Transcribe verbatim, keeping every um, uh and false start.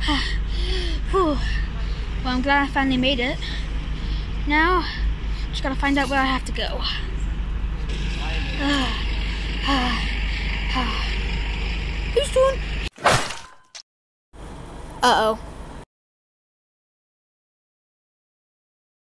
Whew. Well, I'm glad I finally made it. Now, just gotta find out where I have to go. Who's doing? Uh-oh.